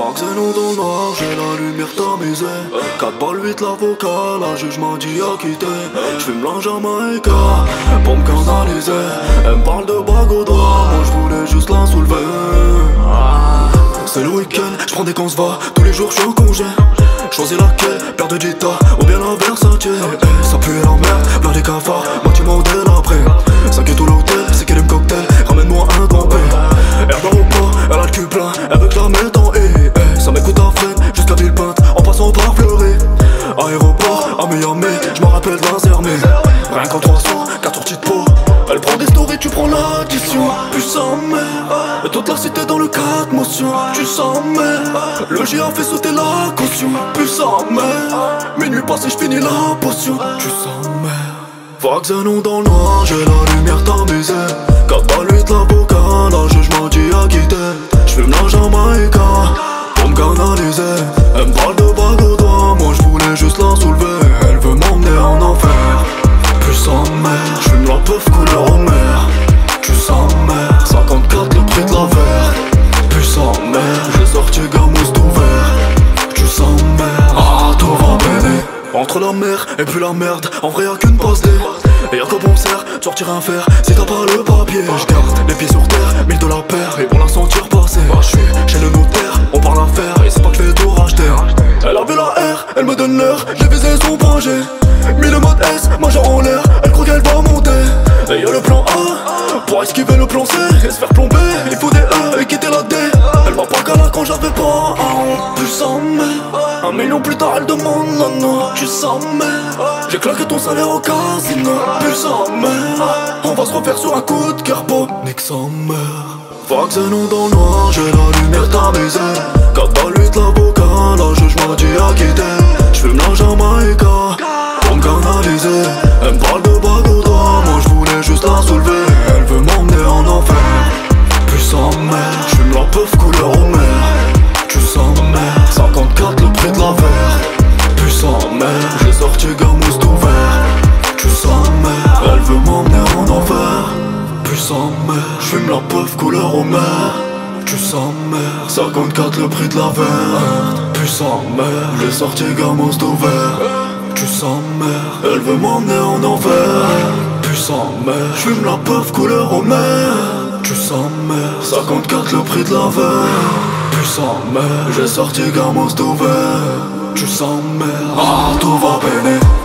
Xénon dans le noir, j'ai la lumière tamisée. 4 balles 8 l'avocat, la juge m'a dit à quitter. J'fume la Jamaïca pour me canaliser. Elle me parle de bague au doigt, moi j'voulais juste la soulever. C'est le week-end, j'prends des qu'on se va. Tous les jours j'suis en congé. Choisis laquelle, paire de Gita ou bien la Versace. Ça pue la merde, plein des cafards, moitié modèle après. 5 étoiles l'hôtel, c'est qu'elle aime cocktail. Ramène-moi un grand P. Elle va au pas, elle a le cul plein, elle veut que la mette en E. Ça m'écoute à freine, jusqu'à Villepinte, en passant par Fleury. Aéroport, à Miami, j'me rappelle de la Zermie. Rien qu'en 300, 4 orties de peau. Elle prend des stories, tu prends l'addition. Tu sens mère, toute la cité dans le 4 motion. Tu sens mère, le J a fait sauter la caution. Puissant mère, minuit passé j'finis la potion. Tu sens mère, Xénon dans le noir, j'ai la lumière tamisée. 4 balles 8 l'avocat, la juge m'a dit à quitter. J'fume la Jamaïca pour me canaliser. Elle me parle de bague au doigt, moi j'voulais juste la soulever. Elle veut m'emmener en enfer. Puissant mère, j'fume la puff couleur au mer. Tu sens mère, 54 le prix de la verte. Puissant mère, j'ai sorti Gamos tout vert. Tu sens mère, tout va bébé. Entre la mer et puis la merde, en vrai y'a qu'une passe D. Et y'a que bon sert, de sortir un fer si t'as pas le papier. J'garde les pieds sur terre, 1000 $ paire, et pour la sentir passer. J'suis chez le notaire, on parle affaire, et c'est pas que j'vais tout racheter. Elle a vu la R, elle me donne l'heure, j'ai visé son point G. Mis le mode S, majeur en l'air, elle croit qu'elle va monter. Et y'a le plan A, pour esquiver le plan C et se faire plomber, il faut des E et quitter la D. Elle m'a pas calé quand j'avais pas un. Puissant mère, 1 million plus tard elle demande non. Tu sens mère, j'ai claqué ton salaire au casino. Puissant mère, on va se refaire sur un coup de cœur beau. Nique sa mère, Xénon dans le noir, j'ai la lumière tamisée. 4 balles 8 l'avocat, la juge m'a dit à quitter. J'fume la Jamaïca pour me canaliser. Elle me parle de bague au doigt, moi j'voulais juste la soulever. Elle veut m'emmener en enfer. Puissant mère, j'fume la puff couleur au mer. Tu sens mère, 54 le prix de la verte. Puissant mère, j'ai sorti Gamos tout vert. Tu sens mère, elle veut m'emmener en enfer. Puissant mère, j'fume la puff couleur au mer. Tu sens mère, 54 le prix de la verte. Puissant mère, j'ai sorti Gamos tout vert. Tu sens mère, elle veut m'emmener en enfer. Puissant mère, j'fume la puff couleur au mer. Tu sens mère, 54 le prix de la verte. Puissant mère, j'ai sorti Gamos tout vert. Tu sens mère, tout va béné.